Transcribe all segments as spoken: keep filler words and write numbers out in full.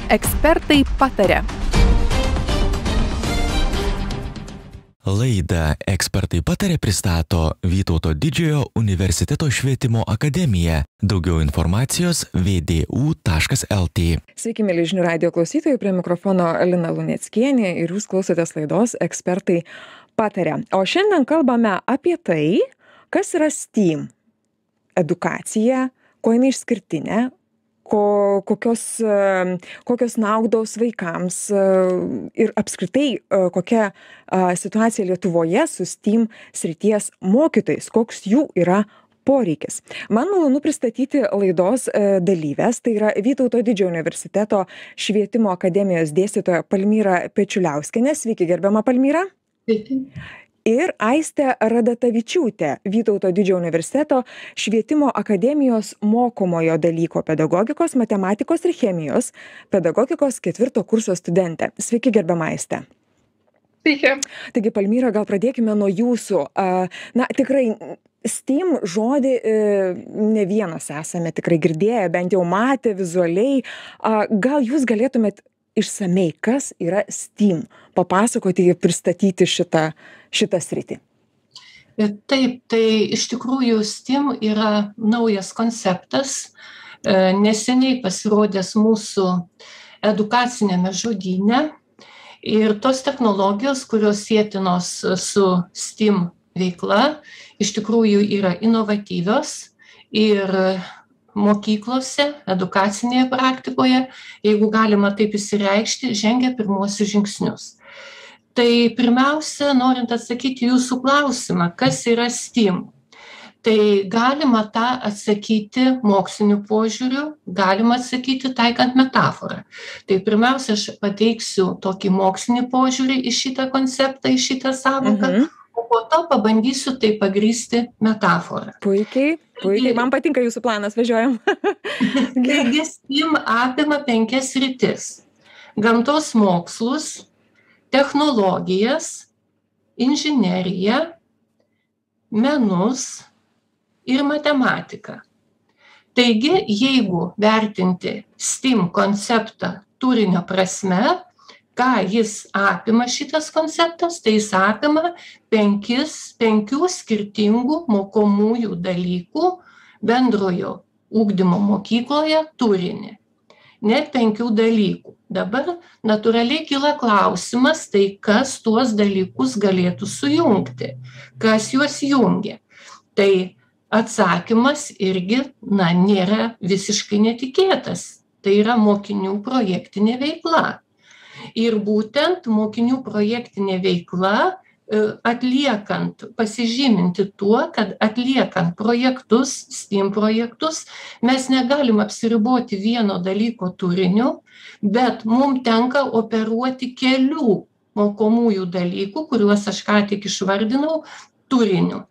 Ekspertai pataria. Laidą Ekspertai pataria pristato Vytauto didžiojo universiteto švietimo akademija. Daugiau informacijos v d u taškas l t. Sveiki, mėly žinių radijo klausytojai, prie mikrofono Lina Luneckienė ir jūs klausotės laidos Ekspertai pataria. O šiandien kalbame apie tai, kas yra STEAM edukacija, kuo jinai išskirtinė, Ko, kokios, kokios naudos vaikams ir apskritai kokia situacija Lietuvoje su STEAM srities mokytojais, koks jų yra poreikis. Man malonu pristatyti laidos dalyves, tai yra Vytauto didžiojo universiteto švietimo akademijos dėstytoja Palmira Pečiuliauskienė. Sveiki, gerbiama Palmira. Sveiki. Ir Aistė Radatavičiūtė, Vytauto didžiojo universiteto švietimo akademijos mokomojo dalyko pedagogikos, matematikos ir chemijos pedagogikos ketvirto kurso studentė. Sveiki, gerbiama Aistė. Sveiki. Taigi, Palmira, gal pradėkime nuo jūsų. Na, tikrai STEAM žodį ne vienas esame tikrai girdėję, bent jau matę vizualiai. Gal jūs galėtumėt išsamei, kas yra STEAM, papasakoti ir pristatyti šitą, šitą sritį? Taip, tai iš tikrųjų STEAM yra naujas konceptas, neseniai pasirodęs mūsų edukacinėme žodyne ir tos technologijos, kurios sietinos su STEAM veikla, iš tikrųjų yra inovatyvios ir mokyklose, edukacinėje praktikoje, jeigu galima taip įsireikšti, žengia pirmuosius žingsnius. Tai pirmiausia, norint atsakyti jūsų klausimą, kas yra STEAM, tai galima tą atsakyti moksliniu požiūriu, galima atsakyti taikant metaforą. Tai pirmiausia, aš pateiksiu tokį mokslinį požiūrį į šitą konceptą, į šitą sąvoką, mhm. o po to pabandysiu tai pagrįsti metaforą. Puikiai. Puikiai, man patinka jūsų planas, važiuojam. Taigi STEAM apima penkias sritis: gamtos mokslus, technologijas, inžineriją, menus ir matematiką. Taigi, jeigu vertinti STEAM konceptą turinio prasme, ką jis apima šitas konceptas, tai jis apima penkis, penkių skirtingų mokomųjų dalykų bendrojo ugdymo mokykloje turinį. Net penkių dalykų. Dabar natūraliai kyla klausimas, tai kas tuos dalykus galėtų sujungti, kas juos jungia. Tai atsakymas irgi, na, nėra visiškai netikėtas. Tai yra mokinių projektinė veikla. Ir būtent mokinių projektinė veikla atliekant, pasižyminti tuo, kad atliekant projektus, STEAM projektus, mes negalim apsiriboti vieno dalyko turiniu, bet mums tenka operuoti kelių mokomųjų dalykų, kuriuos aš ką tik išvardinau, turiniu.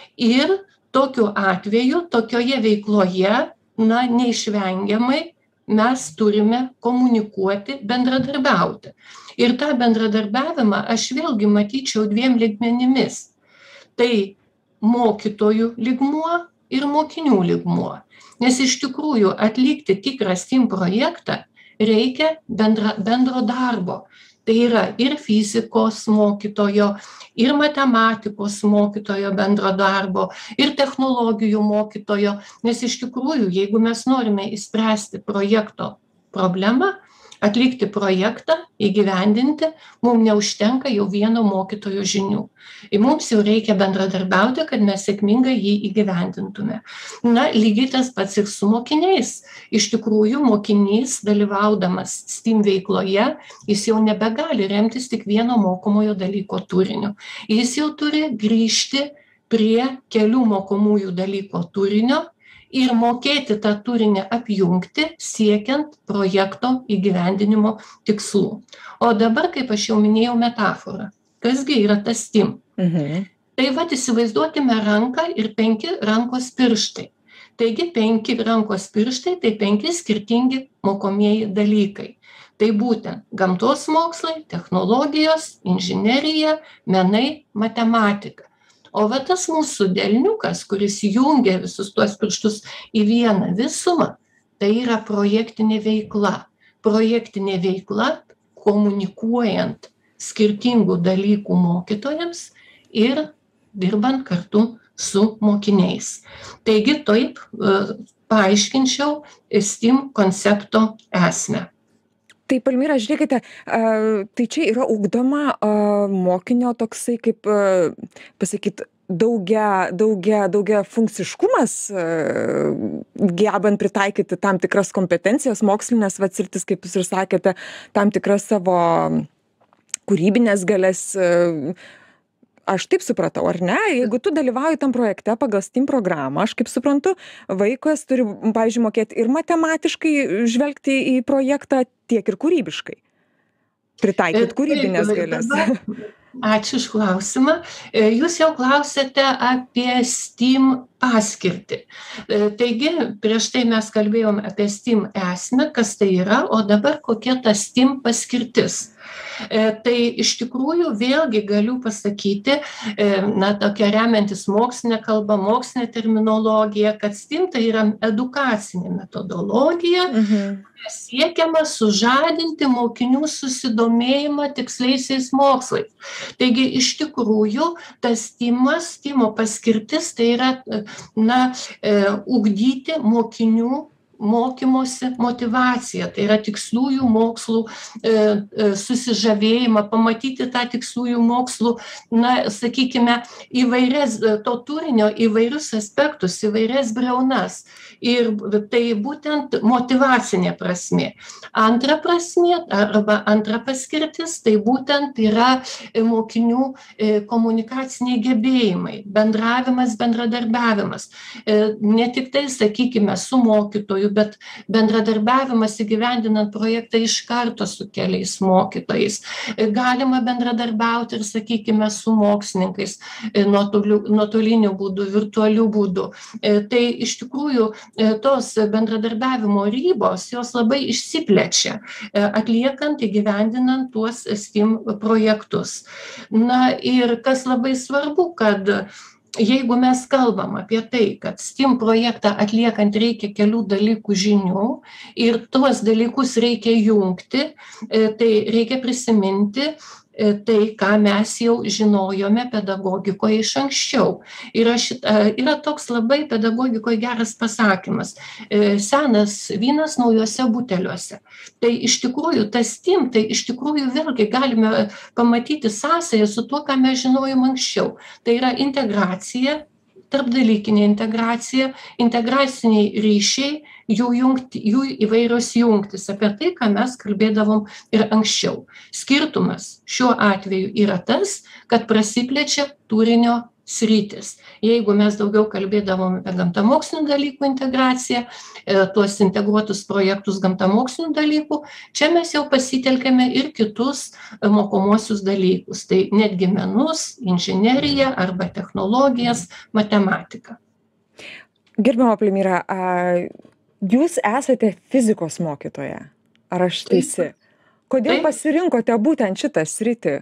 Ir tokiu atveju, tokioje veikloje, na, neišvengiamai mes turime komunikuoti, bendradarbiauti. Ir tą bendradarbiavimą aš vėlgi matyčiau dviem lygmenimis. Tai mokytojų lygmuo ir mokinių lygmuo. Nes iš tikrųjų atlikti tikrą STEAM projektą reikia bendra, bendro darbo. Tai yra ir fizikos mokytojo, ir matematikos mokytojo bendro darbo, ir technologijų mokytojo. Nes iš tikrųjų, jeigu mes norime išspręsti projekto problemą, atlikti projektą, įgyvendinti, mums neužtenka jau vieno mokytojo žinių. Ir mums jau reikia bendradarbiauti, kad mes sėkmingai jį įgyvendintume. Na, lygiai tas pats ir su mokiniais. Iš tikrųjų, mokinys, dalyvaudamas STEAM veikloje, jis jau nebegali remtis tik vieno mokomojo dalyko turiniu. Jis jau turi grįžti prie kelių mokomųjų dalyko turinio ir mokėti tą turinį apjungti, siekiant projekto įgyvendinimo tikslų. O dabar, kaip aš jau minėjau, metafora. Kasgi yra tas STEAM? Mhm. Tai vat įsivaizduokime ranką ir penki rankos pirštai. Taigi penki rankos pirštai, tai penki skirtingi mokomieji dalykai. Tai būtent gamtos mokslai, technologijos, inžinerija, menai, matematika. O va tas mūsų delniukas, kuris jungia visus tuos pirštus į vieną visumą, tai yra projektinė veikla. projektinė veikla, komunikuojant skirtingų dalykų mokytojams ir dirbant kartu su mokiniais. Taigi taip paaiškinčiau STEAM koncepto esmę. Tai Palmira, žiūrėkite, tai čia yra ugdoma mokinio toksai, kaip pasakyti, daugia, daugia, daugia funkciškumas, gebant pritaikyti tam tikras kompetencijas, mokslinės vatsirtis, kaip jūs ir sakėte, tam tikras savo kūrybinės galės. Aš taip supratau, ar ne? Jeigu tu dalyvauji tam projekte pagal STEAM programą, aš kaip suprantu, vaikas turi, pavyzdžiui, mokėti ir matematiškai žvelgti į projektą, tiek ir kūrybiškai. Pritaikyti kūrybinės galės. Ačiū už klausimą. Jūs jau klausėte apie STEAM paskirtį. Taigi, prieš tai mes kalbėjom apie STEAM esmę, kas tai yra, o dabar kokia ta STEAM paskirtis. Tai iš tikrųjų vėlgi galiu pasakyti, na, tokia remiantis mokslinė kalba, mokslinė terminologija, kad STEAM tai yra edukacinė metodologija, mhm. siekiama sužadinti mokinių susidomėjimą tiksliaisiais mokslais. Taigi iš tikrųjų tas STEAMas, STEAMo paskirtis tai yra, na, ugdyti mokinių mokymosi motyvaciją, tai yra tiksliųjų mokslų e, susižavėjimą, pamatyti tą tiksliųjų mokslų, na, sakykime, įvairias, to turinio įvairius aspektus, įvairias briaunas. Ir tai būtent motyvacinė prasmė. Antra prasmė, arba antra paskirtis, tai būtent yra mokinių komunikaciniai gebėjimai, bendravimas, bendradarbiavimas. Ne tik tai, sakykime, su mokytoju, bet bendradarbiavimas įgyvendinant projektą iš karto su keliais mokytojais. Galima bendradarbiauti ir, sakykime, su mokslininkais nuotoliniu būdu, virtualiu būdu. Tai iš tikrųjų tos bendradarbiavimo ribos, jos labai išsiplečia, atliekant, įgyvendinant tuos STEAM projektus. Na ir kas labai svarbu, kad jeigu mes kalbam apie tai, kad STEAM projektą atliekant reikia kelių dalykų žinių ir tuos dalykus reikia jungti, tai reikia prisiminti tai, ką mes jau žinojome pedagogikoje iš anksčiau. Yra, šita, yra toks labai pedagogikoje geras pasakymas. Senas vynas naujuose buteliuose. Tai iš tikrųjų, tas STEAM, tai iš tikrųjų vėlgi galime pamatyti sąsąją su tuo, ką mes žinojom anksčiau. Tai yra integracija, tarpdalykinė integracija, integraciniai ryšiai, jų, jungti, jų įvairios jungtis, apie tai, ką mes kalbėdavom ir anksčiau. Skirtumas šiuo atveju yra tas, kad prasiplečia turinio sritis. Jeigu mes daugiau kalbėdavom apie gamtamokslinių dalykų integraciją, tuos integruotus projektus gamtamokslinių dalykų, čia mes jau pasitelkėme ir kitus mokomuosius dalykus. Tai netgi menus, inžineriją arba technologijas, matematiką. Gerbiama Palmira, jūs esate fizikos mokytoja. Ar aš teisi? Kodėl Taip. pasirinkote būtent šitą sritį?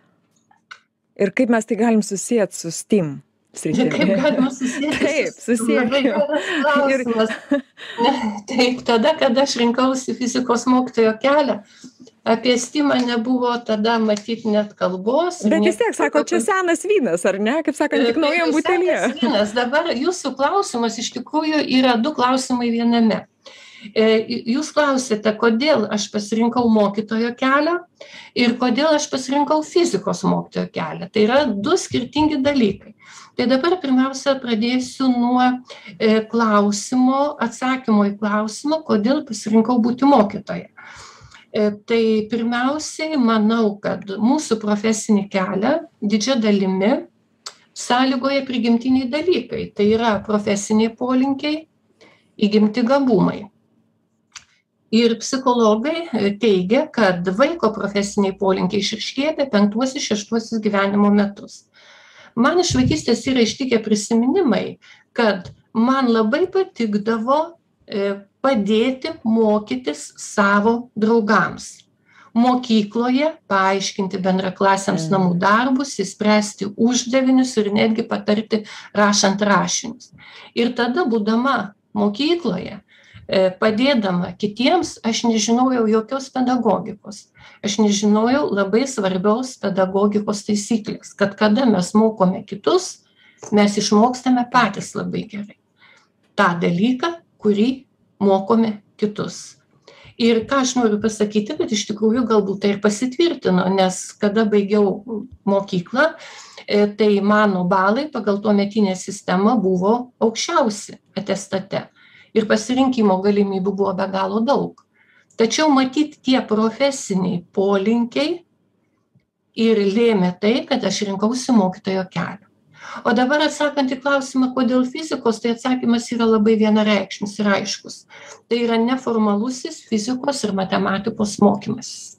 Ir kaip mes tai galim susijęti su STEAM sritimi? Kaip galima susijęti? Taip, susijęti. Ir... Taip, tada, kada aš rinkausi fizikos mokytojo kelią, apie STEAMą nebuvo tada matyti net kalbos. Bet vis tiek, sako, čia senas vynas, ar ne? Kaip sakant, tik naujam butelėje. Senas vynas. Dabar jūsų klausimas iš tikrųjų yra du klausimai viename. Jūs klausėte, kodėl aš pasirinkau mokytojo kelią ir kodėl aš pasirinkau fizikos mokytojo kelią. Tai yra du skirtingi dalykai. Tai dabar pirmiausia pradėsiu nuo klausimo, atsakymo į klausimą, kodėl pasirinkau būti mokytoja. Tai pirmiausiai manau, kad mūsų profesinį kelią didžia dalimi sąlygoja prigimtiniai dalykai. Tai yra profesiniai polinkiai, įgimti gabumai. Ir psichologai teigia, kad vaiko profesiniai polinkiai išryškėja apie penktuosius, šeštuosius gyvenimo metus. Man iš vaikystės yra ištikę prisiminimai, kad man labai patikdavo padėti mokytis savo draugams. Mokykloje paaiškinti bendraklasiams namų darbus, įspręsti uždavinius ir netgi patarti rašant rašinius. Ir tada, būdama mokykloje, padėdama kitiems, aš nežinojau jokios pedagogikos. Aš nežinojau labai svarbios pedagogikos taisyklės, kad kada mes mokome kitus, mes išmokstame patys labai gerai tą dalyką, kurį mokome kitus. Ir ką aš noriu pasakyti, kad iš tikrųjų galbūt tai ir pasitvirtino, nes kada baigiau mokyklą, tai mano balai pagal tuometinę sistemą buvo aukščiausi atestate. Ir pasirinkimo galimybių buvo be galo daug. Tačiau matyti tie profesiniai polinkiai ir lėmė tai, kad aš rinkausi mokytojo kelią. O dabar atsakant į klausimą, kodėl fizikos, tai atsakymas yra labai vienareikšmis ir aiškus. Tai yra neformalusis fizikos ir matematikos mokymasis.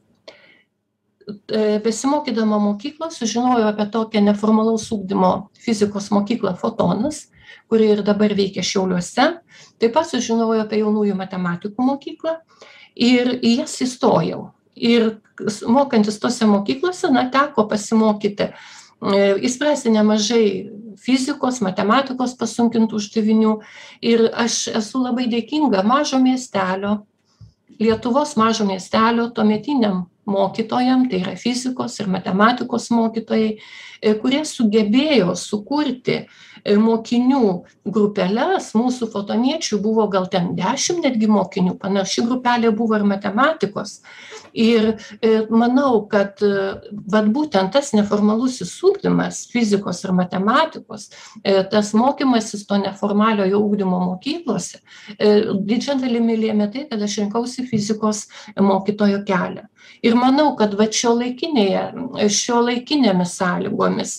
Besimokydama mokyklą sužinojau apie tokią neformalaus ugdymo fizikos mokyklą Fotonas, kuri ir dabar veikia Šiauliuose. Taip pat sužinojau apie jaunųjų matematikų mokyklą ir į jas įstojau. Ir mokantis tose mokyklose, na, teko pasimokyti, įspręsti nemažai fizikos, matematikos pasunkintų uždavinių. Ir aš esu labai dėkinga mažo miestelio, Lietuvos mažo miestelio tuometiniam mokytojam, tai yra fizikos ir matematikos mokytojai, kurie sugebėjo sukurti mokinių grupeles. Mūsų fotoniečių buvo gal ten dešimt netgi mokinių, panaši grupelė buvo ir matematikos. Ir manau, kad vat būtent tas neformalusis ugdymas fizikos ir matematikos, tas mokymasis to neformaliojo ugdymo mokyklose, didžia dalimi lėmė tai, kad aš rinkausi fizikos mokytojo kelią. Ir manau, kad vat šiuolaikinėje, šiuolaikinėmis sąlygomis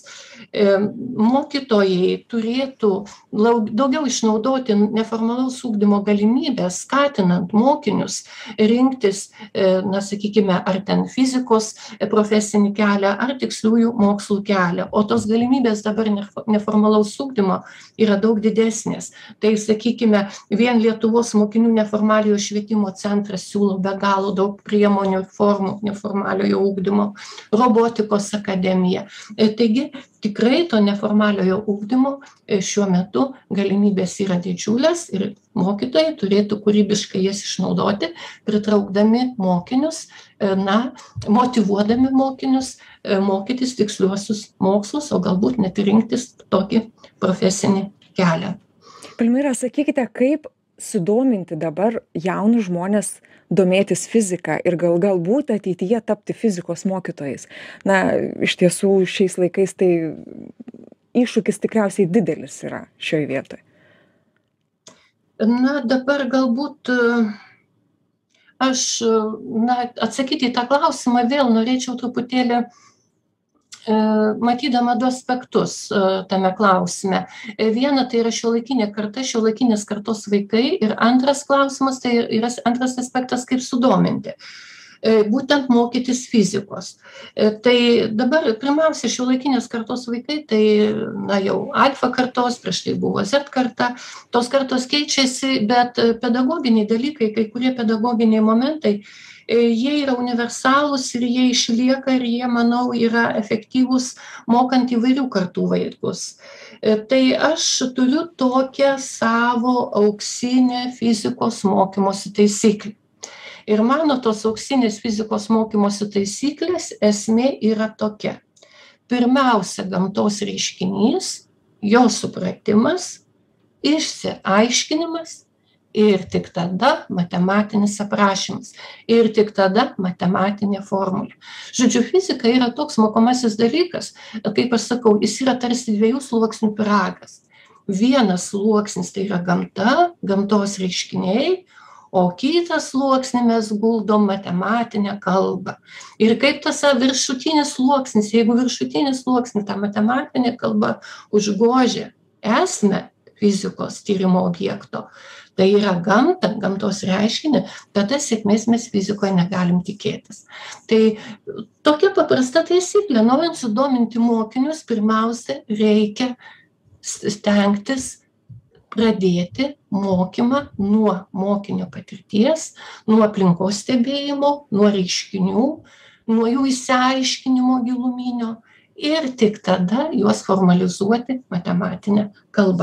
mokytojai turėtų daugiau išnaudoti neformalaus ugdymo galimybės, skatinant mokinius rinktis, na, sakykime, ar ten fizikos profesinį kelią, ar tiksliųjų mokslų kelią. O tos galimybės dabar neformalaus ugdymo yra daug didesnės. Tai, sakykime, vien Lietuvos mokinių neformaliojo švietimo centras siūlo be galo daug priemonių ir formų neformaliojo ugdymo, robotikos akademija. Taigi, tikrai to neformaliojo ugdymo šiuo metu galimybės yra didžiulės ir mokytojai turėtų kūrybiškai jas išnaudoti, pritraukdami mokinius, na, motyvuodami mokinius mokytis tiksliuosius mokslus, o galbūt net rinktis tokį profesinį kelią. Palmira, sakykite, kaip sudominti dabar jaunus žmonės domėtis fizika ir gal, galbūt ateityje tapti fizikos mokytojais. Na, iš tiesų šiais laikais tai iššūkis tikriausiai didelis yra šioje vietoje. Na, dabar galbūt aš, na, atsakyti į tą klausimą vėl norėčiau truputėlį matydama du aspektus tame klausime. Viena tai yra šiuolaikinė karta, šiuolaikinės kartos vaikai, ir antras klausimas, tai yra antras aspektas, kaip sudominti. Būtent mokytis fizikos. Tai dabar pirmiausia šiuolaikinės kartos vaikai, tai, na, jau alfa kartos, prieš tai buvo Z karta, tos kartos keičiasi, bet pedagoginiai dalykai, kai kurie pedagoginiai momentai, jie yra universalūs ir jie išlieka ir jie, manau, yra efektyvūs mokant įvairių kartų vaikus. Tai aš turiu tokią savo auksinę fizikos mokymosi taisyklę. Ir mano tos auksinės fizikos mokymosi taisyklės esmė yra tokia. Pirmiausia, gamtos reiškinys, jo supratimas, išsiaiškinimas, ir tik tada matematinis aprašymas, ir tik tada matematinė formulė. Žodžiu, fizika yra toks mokomasis dalykas, kaip aš sakau, jis yra tarsi dviejų sluoksnių pyragas. Vienas sluoksnis tai yra gamta, gamtos reiškiniai, o kitą sluoksnį mes guldom matematinę kalbą. Ir kaip tas viršutinis sluoksnis, jeigu viršutinis sluoksnis, ta matematinė kalba užgožia esmę fizikos tyrimo objekto, tai yra gamta, gamtos reiškinį, tada sėkmės mes fizikoje negalim tikėtis. Tai tokia paprasta taisyklė, norint sudominti mokinius, pirmiausia, reikia stengtis pradėti mokymą nuo mokinio patirties, nuo aplinkos stebėjimo, nuo reiškinių, nuo jų išsiaiškinimo giluminio ir tik tada juos formalizuoti matematinę kalbą.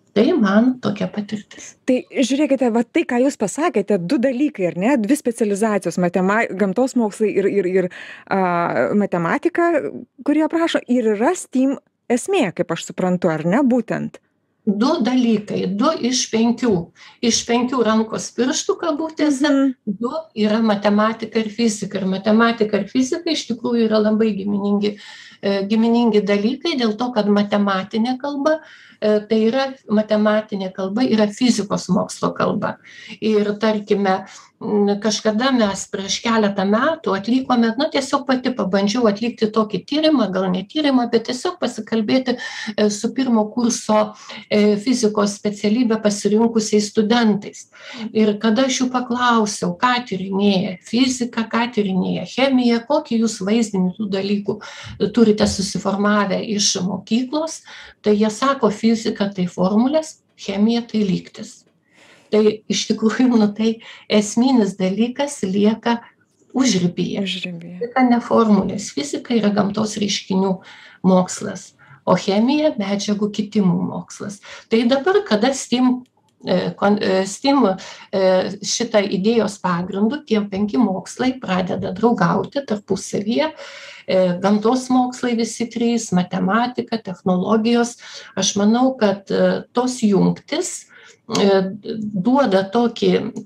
Tai man tokia patirtis. Tai žiūrėkite, va tai, ką jūs pasakėte, du dalykai, ar ne, dvi specializacijos, matema, gamtos mokslai ir, ir, ir a, matematika, kurie aprašo, ir yra STEAM esmė, kaip aš suprantu, ar ne, būtent? Du dalykai, du iš penkių. Iš penkių rankos pirštų kabutėse, mm. du yra matematika ir fizika. Ir matematika ir fizika iš tikrųjų yra labai giminingi, e, giminingi dalykai, dėl to, kad matematinė kalba, e, tai yra matematinė kalba, yra fizikos mokslo kalba. Ir tarkime, kažkada mes prieš keletą metų atlikome, na tiesiog pati pabandžiau atlikti tokį tyrimą, gal ne tyrimą, bet tiesiog pasikalbėti su pirmo kurso fizikos specialybę pasirinkusiais studentais. Ir kada aš jų paklausiau, ką tyrinėja fizika, ką tyrinėja chemija, kokį jūs vaizdinį tų dalykų turite susiformavę iš mokyklos, tai jie sako, fizika tai formulės, chemija tai lygtis. Tai iš tikrųjų, nu, tai esminis dalykas lieka užribyje. Užribyje. Fizika ne formulės, fizika yra gamtos reiškinių mokslas, o chemija medžiagų kitimų mokslas. Tai dabar, kada STEAM, STEAM šitą idėjos pagrindų, tie penki mokslai pradeda draugauti tarpusavyje, gamtos mokslai visi trys, matematika, technologijos, aš manau, kad tos jungtis duoda tokį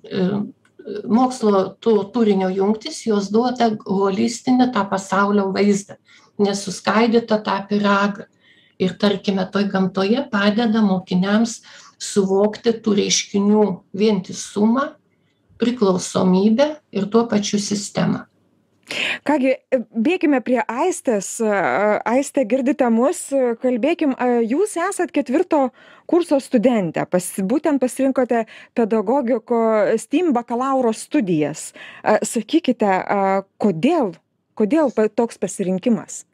mokslo turinio jungtis, jos duoda holistinį tą pasaulio vaizdą, nesuskaidytą tą pyragą. Ir tarkime, toj gamtoje padeda mokiniams suvokti tų reiškinių vientisumą, priklausomybę ir tuo pačiu sistemą. Kągi, bėkime prie Aistės. Aistė, girdite mus, kalbėkim, jūs esat ketvirto kurso studentė, pas, būtent pasirinkote pedagogiko STEAM bakalauro studijas. Sakykite, kodėl, kodėl toks pasirinkimas?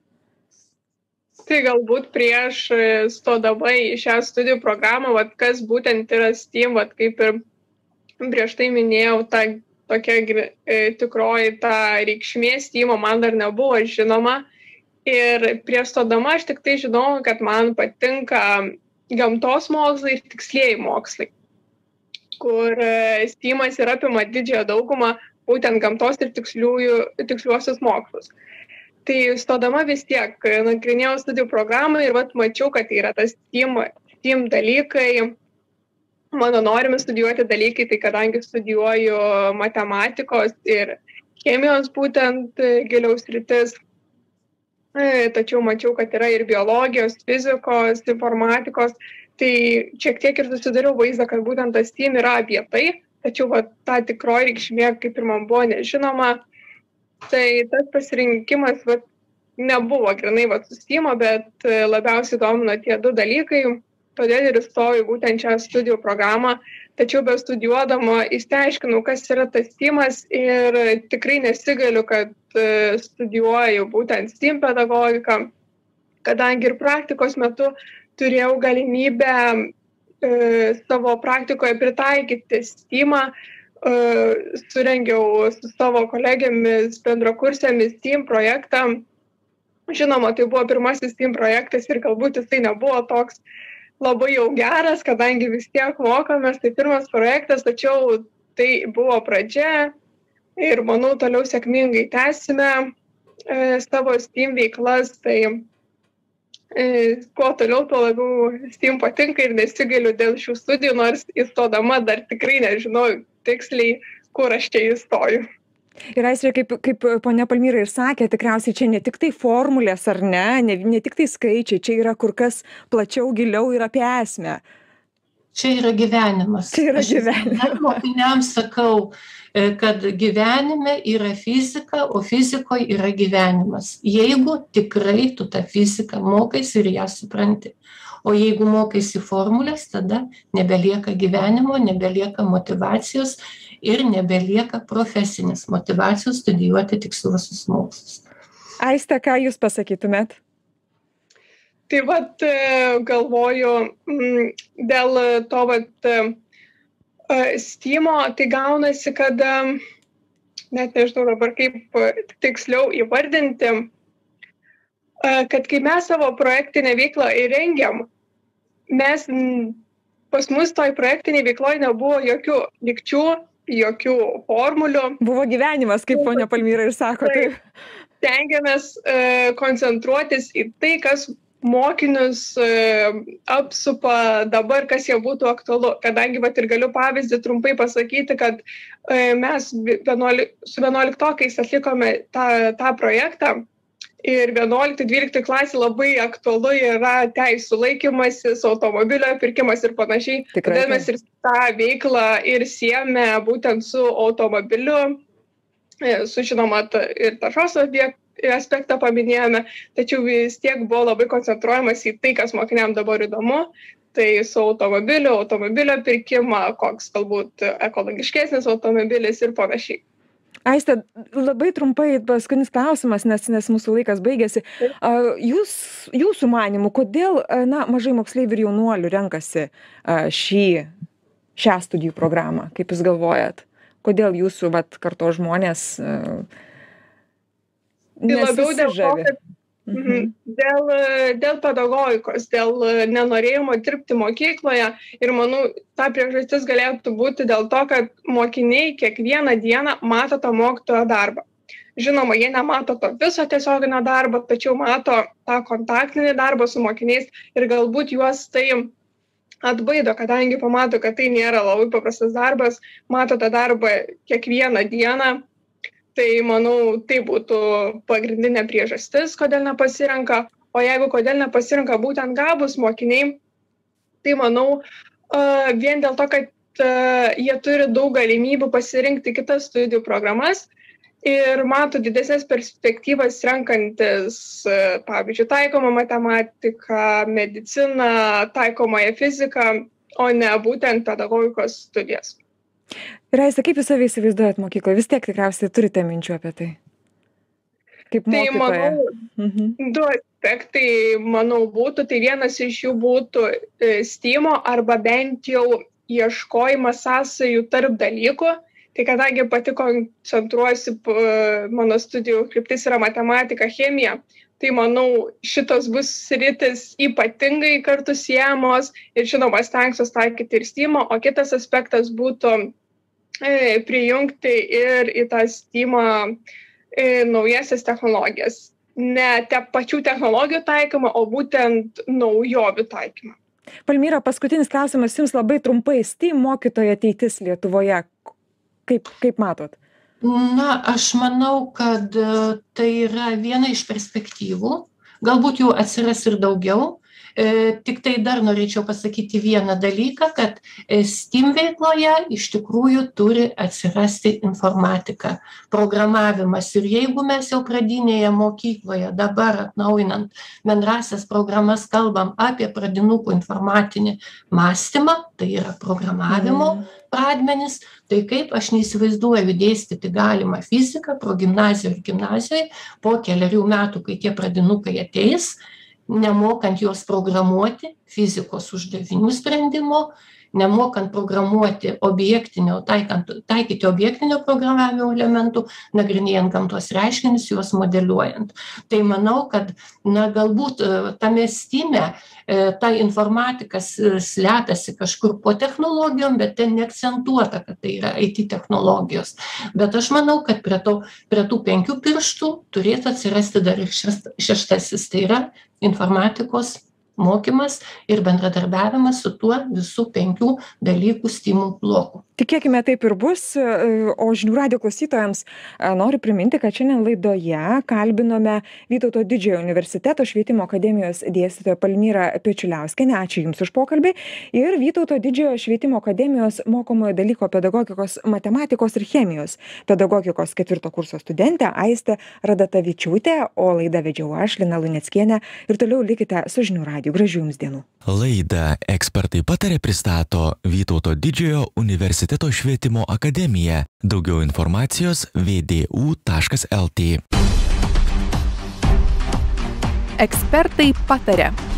Tai galbūt prieš stodama į šią studijų programą, vat, kas būtent yra STEAM, vat, kaip ir prieš tai minėjau, ta tokia tikroji ta reikšmė STEAM man dar nebuvo žinoma. Ir prieš stodama aš tik tai žinau, kad man patinka gamtos mokslai ir tikslieji mokslai, kur STEAMas ir apima didžiąją daugumą būtent gamtos ir tiksliųjų, tiksliuosius mokslus. Tai stodama vis tiek nagrinėjau studijų programą ir vat mačiau, kad yra tas STEAM, STEAM dalykai, mano norimi studijuoti dalykai, tai kadangi studijuoju matematikos ir chemijos būtent giliaus sritis, tačiau mačiau, kad yra ir biologijos, fizikos, informatikos, tai šiek tiek ir susidariau vaizdą, kad būtent tas STEAM yra apie tai, tačiau va, ta tikroji reikšmė kaip ir man buvo nežinoma, tai tas pasirinkimas va, nebuvo grinai va, su STEAM, bet labiausiai domino tie du dalykai. Todėl ir įstojau būtent šią studijų programą, tačiau bestudijuodama išsiaiškinau, kas yra tas STEAMas ir tikrai nesigaliu, kad studijuoju būtent STEAM pedagogiką, kadangi ir praktikos metu turėjau galimybę e, savo praktikoje pritaikyti STEAMą, e, surengiau su savo kolegėmis bendrakursėmis STEAM projektą. Žinoma, tai buvo pirmasis STEAM projektas ir galbūt jisai nebuvo toks labai jau geras, kadangi vis tiek mokomės, tai pirmas projektas, tačiau tai buvo pradžia ir manau toliau sėkmingai tęsime e, savo STEAM veiklas, tai e, kuo toliau, tuo labiau STEAM patinka ir nesigailiu dėl šių studijų, nors įstodama dar tikrai nežinau tiksliai, kur aš čia įstoju. Ir Aistė, kaip, kaip ponia Palmyra ir sakė, tikriausiai čia ne tik tai formulės ar ne, ne, ne tik tai skaičiai, čia yra kur kas plačiau, giliau ir apie esmę. Čia yra gyvenimas. Čia yra gyvenimas. Aš mokiniams sakau, kad gyvenime yra fizika, o fizikoje yra gyvenimas. Jeigu tikrai tu tą fiziką mokais ir ją supranti. O jeigu mokaisi formulės, tada nebelieka gyvenimo, nebelieka motyvacijos ir nebelieka profesinės motyvacijos studijuoti tiksliuosius mokslus. Aiste, ką jūs pasakytumėt? Tai vat galvoju, dėl to vat STEAMo, tai gaunasi, kad net nežinau dabar kaip tiksliau įvardinti, kad kai mes savo projektinę veiklą įrengiam, mes pas mus toj projektiniai veikloje nebuvo jokių lygčių, jokių formulių. Buvo gyvenimas, kaip ponia Palmyra ir sako. Taip. Tengiamės e, koncentruotis į tai, kas mokinius e, apsupa dabar, kas jau būtų aktualu. Kadangi vat, ir galiu pavyzdį trumpai pasakyti, kad e, mes vienuoli, su vienuoliktokais atlikome tą, tą projektą ir vienuolikta dvylikta klasė labai aktualu yra teisų laikymasis, automobilio pirkimas ir panašiai. Tikrai. Todėl mes ir tą veiklą ir siejame būtent su automobiliu, su žinoma ir taršos aspektą paminėjome, tačiau vis tiek buvo labai koncentruojamas į tai, kas mokiniam dabar įdomu, tai su automobiliu, automobilio pirkimą, koks galbūt ekologiškesnis automobilis ir panašiai. Aiste, labai trumpai paskutinis klausimas, nes, nes mūsų laikas baigėsi. Jūs, jūsų manimų, kodėl na, mažai moksleivių ir jaunuolių renkasi šį, šią studijų programą, kaip jūs galvojat? Kodėl jūsų vat, karto žmonės uh, nesižavi? Mhm. Dėl, dėl pedagogikos, dėl nenorėjimo dirbti mokykloje ir manau, ta priežastis galėtų būti dėl to, kad mokiniai kiekvieną dieną mato tą mokytojo darbą. Žinoma, jie nemato to viso tiesioginio darbo, tačiau mato tą kontaktinį darbą su mokiniais ir galbūt juos tai atbaido, kadangi pamato, kad tai nėra labai paprastas darbas, mato tą darbą kiekvieną dieną, tai manau, tai būtų pagrindinė priežastis, kodėl nepasirenka, o jeigu kodėl nepasirenka būtent gabūs mokiniai, tai manau, vien dėl to, kad jie turi daug galimybių pasirinkti kitas studijų programas ir mato didesnės perspektyvas renkantis, pavyzdžiui, taikomą matematiką, mediciną, taikomąją fiziką, o ne būtent pedagogikos studijas. Ir Aiste, kaip jūs save įsivaizduojat mokykloje? Vis tiek tikriausiai turite minčių apie tai. Kaip mokytoja? Tai manau, mhm. du aspektai, manau, būtų. Tai vienas iš jų būtų STEAM-o arba bent jau ieškojimas sąsajų tarp dalykų. Tai kadangi pati koncentruosi, mano studijų kryptis yra matematika, chemija, tai manau šitos bus sritis ypatingai kartu siejamos ir žinoma stengsiuos taikyti ir STEAM-o, o kitas aspektas būtų e, prijungti ir į tą STEAM-o e, naujasias technologijas. Ne te pačių technologijų taikymą, o būtent naujovių taikymą. Palmyra, paskutinis klausimas jums labai trumpai. STEAM mokytojo ateitis Lietuvoje. Kaip, kaip matot? Na, aš manau, kad tai yra viena iš perspektyvų. Galbūt jų atsiras ir daugiau. E, tik tai dar norėčiau pasakyti vieną dalyką, kad STEAM veikloje iš tikrųjų turi atsirasti informatika, programavimas. Ir jeigu mes jau pradinėje mokykloje dabar atnaujinant bendrasias programas kalbam apie pradinukų informatinį mąstymą, tai yra programavimo mm. pradmenis, tai kaip aš neįsivaizduoju dėstyti galima fiziką progimnazijoje ir gimnazijoje po keliarių metų, kai tie pradinukai ateis, nemokant juos programuoti, fizikos uždavinių sprendimo, nemokant programuoti objektinio, taikant, taikyti objektinio programavimo elementų, nagrinėjant gamtos reiškinius, juos modeliuojant. Tai manau, kad na, galbūt tame STEAM-e ta informatika slepiasi kažkur po technologijom, bet ten neakcentuota, kad tai yra I T technologijos. Bet aš manau, kad prie, to, prie tų penkių pirštų turėtų atsirasti dar ir šeštasis, tai yra informatikos mokymas ir bendradarbiavimas su tuo visų penkių dalykų STEAM bloku. Tikėkime taip ir bus, o žinių radijo klausytojams noriu priminti, kad šiandien laidoje kalbinome Vytauto Didžiojo universiteto švietimo akademijos dėstytoją Palmyrą Pečiuliauskienę. Ačiū Jums už pokalbį. Ir Vytauto Didžiojo švietimo akademijos mokomojo dalyko pedagogikos, matematikos ir chemijos pedagogikos ketvirto kurso studentę Aistę Radatavičiūtę, o laidą vedžiau aš, Lina Luneckienė. Ir toliau likite su žinių radiju. Gražių Jums dienų. Laidą Ekspertai pataria pristato Vytauto Didžiojo universiteto švietimo akademija. Daugiau informacijos v d u taškas l t. Ekspertai pataria.